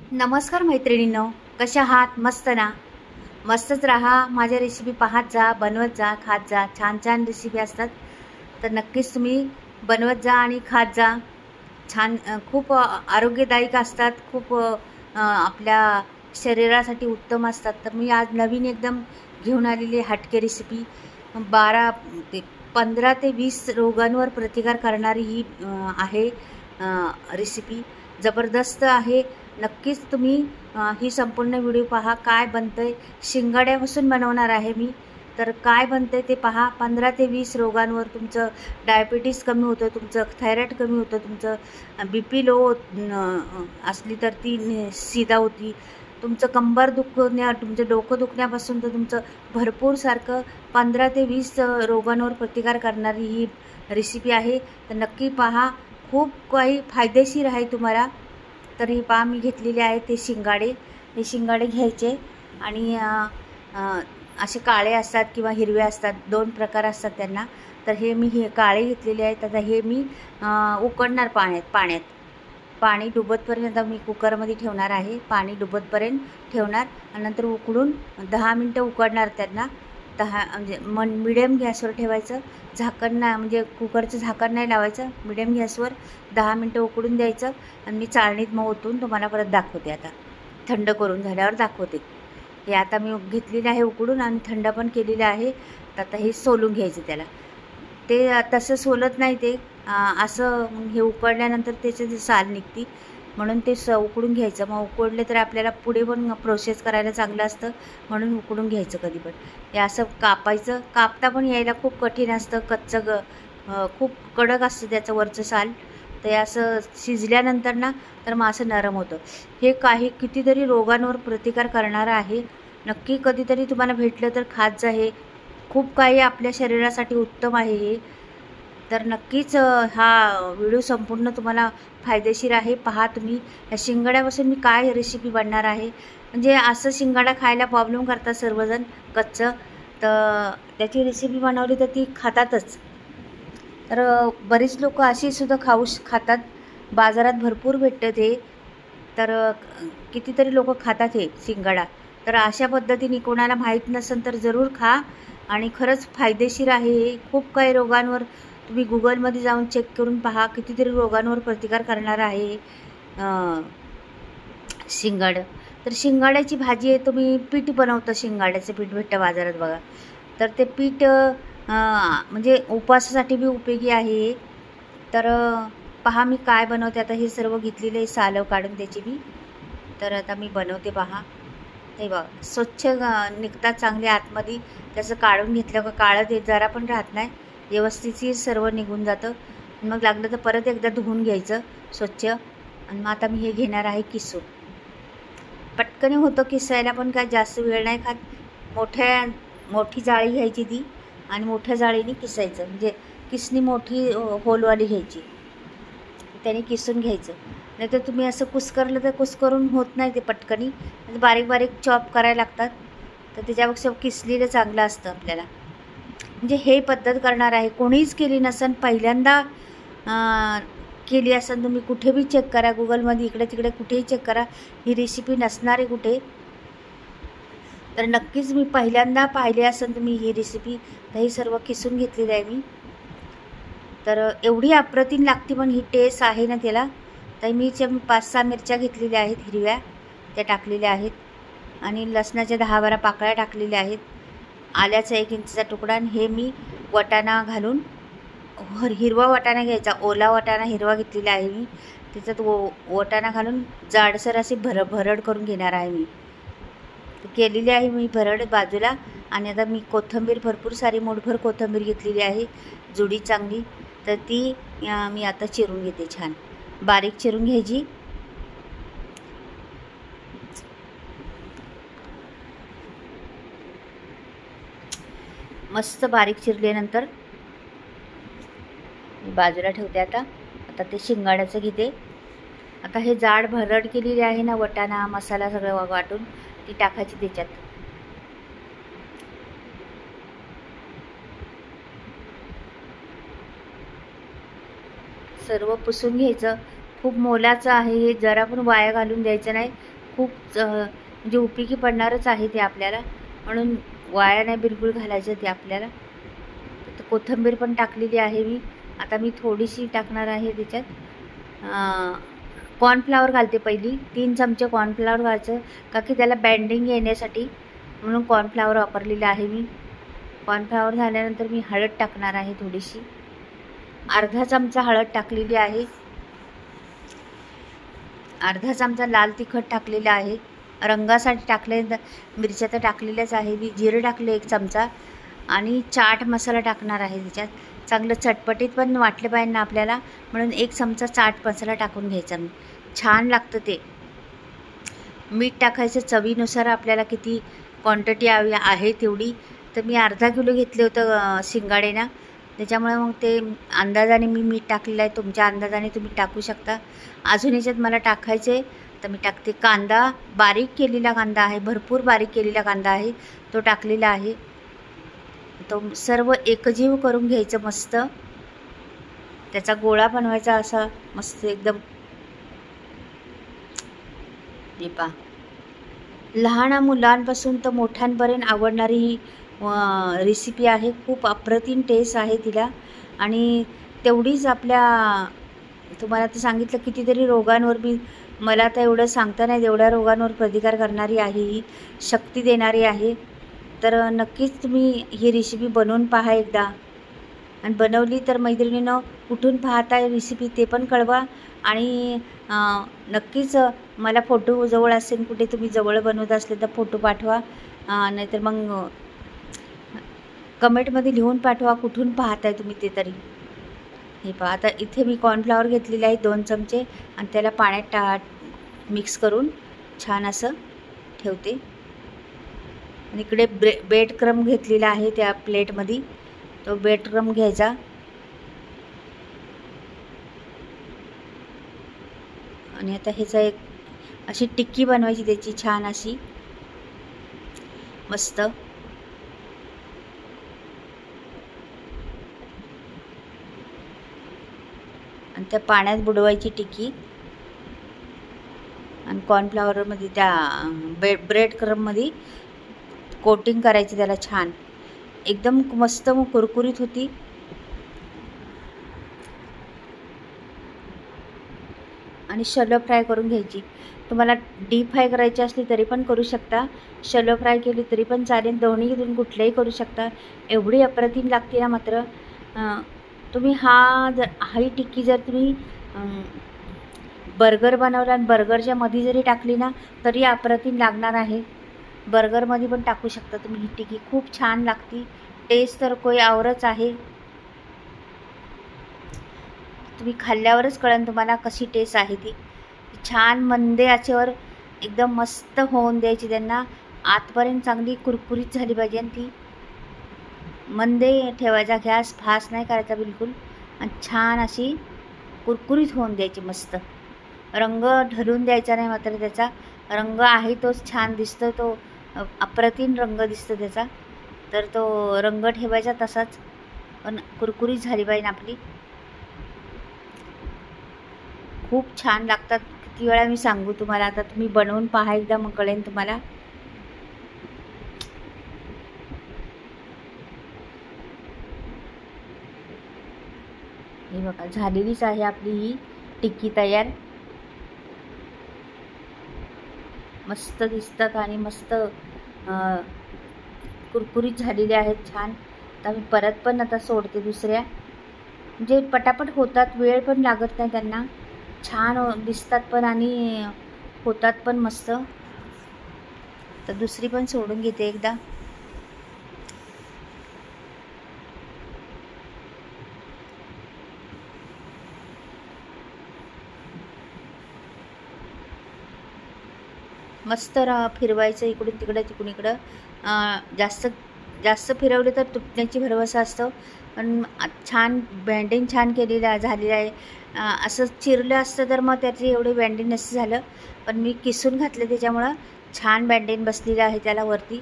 नमस्कार मैत्रिणींनो, कशा आहात? मस्त ना? मस्तच राहा. माझ्या रेसिपी पाहत जा, बनवत जा, खात जा. छान छान रेसिपी असतात, तर नक्कीच तुम्ही बनवत जा आणि खात जा. छान खूप आरोग्यदायक असतात, खूप आपल्या शरीरासाठी उत्तम असतात. तर मी आज नवीन एकदम घेऊन आलेली हटके रेसिपी 12 ते 15 ते 20 रोगांवर प्रतिकार करणारी ही आहे रेसिपी. जबरदस्त आहे. नक्कीच तुम्ही ही संपूर्ण व्हिडिओ पहा. काय बनतंय, शिंगाड्यापासून बनवणार आहे मी. तर काय बनतंय ते पहा. 15 ते 20 रोगांवर तुमचं डायबिटीस कमी होतं, तुमचं थायरॉईड कमी होतं, तुमचं BP लो असली तर ती सीधा होती, तुमचं कंबर दुखण्या, तुमचं डोकं दुखण्यापासून तर तुमचं भरपूर सारखं 15 ते 20 रोगांवर प्रतिकार करणारी ही रेसिपी आहे. तर नक्की पहा. खूप काही फायदेशीर आहे तुम्हाला. तर ही पहा, मी घेतलेले आहे ते शिंगाडे. हे शिंगाडे घ्यायचे आणि असे काळे असतात किंवा हिरवे असतात, दोन प्रकार असतात त्यांना. तर हे मी काळे घेतलेले आहेत. आता हे मी उकडणार पाण्यात पाणी डुबतपर्यंत मी कुकरमध्ये ठेवणार आहे. पाणी डुबतपर्यंत ठेवणार आणि नंतर उकडून 10 मिनटं उकडणार त्यांना. म्हणजे मिडियम गॅसवर ठेवायचं. झाकण नाही, म्हणजे कुकरचं झाकण नाही लावायचं. मिडियम गॅसवर 10 मिनटं उकडून द्यायचं आणि मी चाळणीत मग ओतून तुम्हाला परत दाखवते. आता थंड करून झाल्यावर दाखवते. हे आता मी घेतलेलं आहे उकडून आणि थंड पण केलेलं आहे. तर आता हे सोलून घ्यायचं त्याला. ते तसं सोलत नाही ते, असं हे उकडल्यानंतर त्याचे जे साल निघते, म्हणून ते उकडून घ्यायचं. मग उकडले तर आपल्याला पुढे पण प्रोसेस करायला चांगलं असतं, म्हणून उकडून घ्यायचं कधी पण. हे असं कापायचं. कापता पण यायला खूप कठीण असतं, कच्चं खूप कडक असतं त्याचं वरचं साल. ते असं शिजल्यानंतर ना, तर मग असं नरम होतं. हे कितीतरी रोगांवर प्रतिकार करणारं आहे. नक्की कधीतरी तुम्हाला भेटलं तर खात जा. हे खूप काही आपल्या शरीरासाठी उत्तम आहे हे. तर नक्कीच हा व्हिडिओ संपूर्ण तुम्हाला फायदेशीर आहे. पहा तुम्ही. या शिंगाड्यापासून मी काय रेसिपी बनणार आहे. म्हणजे असं शिंगाडा खायला प्रॉब्लेम करतात सर्वजण कच्चं, तर त्याची रेसिपी बनवली तर ती खातातच. तर बरीच लोक अशी सुद्धा खातात. बाजारात भरपूर भेटतं ते. तर कितीतरी लोक खातात हे शिंगाडा. तर अशा पद्धतीने कोणाला माहीत नसेल तर जरूर खा आणि खरंच फायदेशीर आहे हे. खूप काही रोगांवर तुम्ही गुगलमध्ये जाऊन चेक करून पहा. कितीतरी रोगांवर प्रतिकार करणार आहे शिंगाडं. तर शिंगाड्याची भाजी आहे. तुम्ही पीठ बनवतं, शिंगाड्याचं पीठ भेटतं बाजारात बघा. तर ते पीठ म्हणजे उपवासासाठी बी उपयोगी आहे. तर पहा मी काय बनवते आता. हे सर्व घेतलेले सालं काढून त्याची बी. तर आता मी बनवते पहा. हे बघा, स्वच्छ निघतात चांगले आतमध्ये. त्याचं काढून घेतलं का काळं ते जरा पण राहत नाही, व्यवस्थित सर्व निघून जातं. मग लागलं तर परत एकदा धुवून घ्यायचं स्वच्छ. आणि मग आता मी हे घेणार आहे किसून. पटकन होतं किसायला, पण काय जास्त वेळ नाही खात. मोठी जाळी घ्यायची ती आणि मोठ्या जाळीने किसायचं. म्हणजे किसणी मोठी होलवाली घ्यायची, त्याने किसून घ्यायचं. नाही तर तुम्ही असं कुस्करलं तर कुस्करून होत नाही ते पटकनी. बारीक बारीक चॉप करायला लागतात. तर त्याच्यापेक्षा किसलेलं चांगलं असतं आपल्याला. म्हणजे हे पद्धत करणार आहे. कोणीच केली नसेल, पहिल्यांदा केली असेल. तुम्ही कुठे बी चेक करा, गुगलमध्ये इकडे तिकडे कुठेही चेक करा, ही रेसिपी नसणार आहे कुठे. तर नक्कीच मी पहिल्यांदा पाहिले असेल तुम्ही ही रेसिपी. तर ही सर्व किसून घेतलेली आहे मी. तर एवढी अप्रतिम लागते, पण ही टेस्ट आहे ना त्याला. तर मी 5-6 मिरच्या घेतलेल्या आहेत हिरव्या, त्या टाकलेल्या आहेत. आणि लसणाच्या 10-12 पाकळ्या टाकलेल्या आहेत. आल्याचा 1 इंचचा तुकडा. आणि हे मी वाटाणा घालून, हिरवा वाटाणा घ्यायचा, ओला वाटाणा हिरवा घेतलेला आहे मी. त्याच्यात वाटाणा घालून जाडसर अशी भरड करून घेणार आहे मी. केलेली आहे मी भरड बाजूला. आणि आता मी कोथिंबीर भरपूर सारी मोठभर कोथिंबीर घेतलेली आहे, जुडी चांगली. तर ती मी आता चिरून घेते. छान बारीक चिरून घ्यायची. मस्त बारीक चिरल्यानंतर बाजूला ठेवते. आता ते शिंगाड्याचं घेते. आता हे जाड भरड केलेली आहे ना, वाटाणा मसाला सगळं वाटून ती टाकायची त्याच्यात. सर्व पुसून घ्यायचं. खूप मोलाचं आहे हे, जरा पण वाया घालून द्यायचं नाही. खूप म्हणजे उपयोगी पडणारच आहे ते आपल्याला, म्हणून वाया नाही बिलकुल घालायचं ते आपल्याला. तर कोथिंबीर पण टाकलेली आहे मी. आता मी थोडीशी टाकणार आहे त्याच्यात. कॉर्नफ्लॉवर घालते पहिली. 3 चमचे कॉर्नफ्लॉवर घालायचं का की त्याला बँडिंग येण्यासाठी, म्हणून कॉर्नफ्लॉवर वापरलेलं आहे मी. कॉर्नफ्लॉवर झाल्यानंतर मी हळद टाकणार आहे थोडीशी. अर्धा चमचा हळद टाकलेली आहे. अर्धा चमचा लाल तिखट टाकलेलं आहे. रंगासाठी टाकले, मिरच्या तर टाकलेल्याच आहे मी. जिरं टाकले 1 चमचा आणि चाट मसाला टाकणार आहे त्याच्यात. चांगलं चटपटीत पण वाटलं पाहिजे ना आपल्याला, म्हणून 1 चमचा चाट मसाला टाकून घ्यायचा मी. छान लागतं ते. मीठ टाकायचं चवीनुसार, आपल्याला किती क्वांटिटी हवी आहे तेवढी. तर मी अर्धा किलो घेतले होतं शिंगाडे त्याच्यामुळे मग ते अंदाजाने मी मीठ टाकलेलं आहे. तुमच्या अंदाजाने तुम्ही टाकू शकता. अजून याच्यात मला टाकायचे तर मी टाकते कांदा. बारीक केलेला कांदा आहे, भरपूर बारीक केलेला कांदा आहे, तो टाकलेला आहे. तो सर्व एकजीव करून घ्यायचं मस्त. त्याचा गोळा बनवायचा असा मस्त एकदम. हे पहा, लहान मुलांपासून तर मोठ्यांपर्यंत आवडणारी ही रेसिपी आहे. खूप अप्रतिम टेस्ट आहे तिला. आणि तेवढीच आपल्या, तुम्हाला तर सांगितलं कितीतरी रोगांवर मला तर एवढं सांगता नाही, एवढ्या रोगांवर प्रतिकार करणारी आहे ही, शक्ती देणारी आहे. तर नक्कीच तुम्ही ही रेसिपी बनवून पहा एकदा. आणि बनवली तर मैत्रिणीनं कुठून पाहताय रेसिपी ते पण कळवा. आणि नक्कीच मला फोटो जवळ असेल, कुठे तुम्ही जवळ बनवत असले तर फोटो पाठवा. नाहीतर मग कमेंटमध्ये लिहून पाठवा कुठून पाहताय तुम्ही ते तरी. हे पहा, आता इथे मी कॉर्नफ्लॉवर घेतलेले आहे 2 चमचे आणि त्याला पाण्यात मिक्स करून छान असं ठेवते. आणि इकडे ब्रेड क्रम घेतलेला आहे त्या प्लेटमध्ये. तो ब्रेड क्रम घ्यायचा आणि आता ह्याचा एक अशी टिक्की बनवायची त्याची छान अशी मस्त. आणि त्या पाण्यात बुडवायची टिक्की आणि कॉर्नफ्लॉवरमध्ये त्या ब्रेड क्रममध्ये कोटिंग करायची त्याला छान. एकदम मस्त कुरकुरीत होती. आणि शॅलो फ्राय करून घ्यायची. तुम्हाला डीप फ्राय करायची असली तरी पण करू शकता, शॅलो फ्राय केली तरी पण चालेल. दोन्हीतून कुठल्याही करू शकता. एवढी अप्रतिम लागते ना मात्र. तुम्ही ही टिक्की जर तुम्ही बर्गर बनवला आणि बर्गरच्या मध्ये जरी टाकली ना तरी अप्रतिम लागणार आहे. बर्गरमध्ये पण टाकू शकता तुम्ही ही टिक्की. खूप छान लागते. टेस्ट तर कोई आवरच आहे. तुम्ही खाल्ल्यावरच कळेल तुम्हाला कशी टेस्ट आहे ती. छान मंद आचेवर एकदम मस्त होऊन द्यायची त्यांना. आतपर्यंत चांगली कुरकुरीत झाली पाहिजे आणि ती मंद ठेवायचा गॅस, फास्ट नाही करायचा बिलकुल. आणि छान अशी कुरकुरीत होऊन द्यायची मस्त. रंग ढलून द्यायचा नाही मात्र. त्याचा रंग आहे तोच छान दिसतो, तो अप्रतिम रंग दिसतो त्याचा. तर तो रंग ठेवायचा तसाच, पण कुरकुरीत झाली पाहिजे आपली. खूप छान लागतात. किती वेळा मी सांगू तुम्हाला. आता तुम्ही बनवून पहा एकदा, मग कळेल तुम्हाला. हे बघा, झालेलीच आहे आपली ही टिक्की तयार. मस्त दिसतात आणि मस्त कुरकुरीत झालेले आहेत छान. आता मी परत पण आता सोडते दुसऱ्या, म्हणजे पटापट होतात, वेळ पण लागत नाही त्यांना. छान दिसतात पण आणि होतात पण मस्त. तर दुसरी पण सोडून घेते एकदा. मस्त फिरवायचं इकडून तिकडं तिकडून इकडं. जास्त फिरवले तर तुटण्याची भरवसा असतं. पण छान बँडिंग छान झालेलं आहे. असं चिरलं असतं तर मग त्याचे एवढे बँडिंग नसतं झालं. पण मी किसून घातलं त्याच्यामुळं छान बँडिंग बसलेलं आहे त्याला वरती.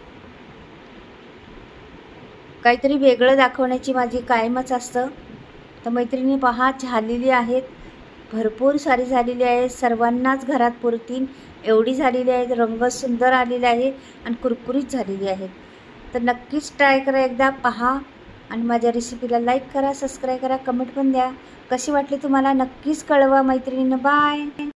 काहीतरी वेगळं दाखवण्याची माझी कायमच असतं. तर मैत्रिणी पहा झालेली आहेत, भरपूर सारी झालेली आहे, सर्वांनाच घरात पुरतील एवढी झालेली आहेत. रंग सुंदर आलेला आहे आणि कुरकुरीत झालेली आहेत. तर नक्कीच ट्राय करा, एकदा पहा आणि माझ्या रेसिपीला लाईक करा, सबस्क्राईब करा, कमेंट पण द्या. कशी वाटली तुम्हाला नक्कीच कळवा मैत्रिणींना. बाय.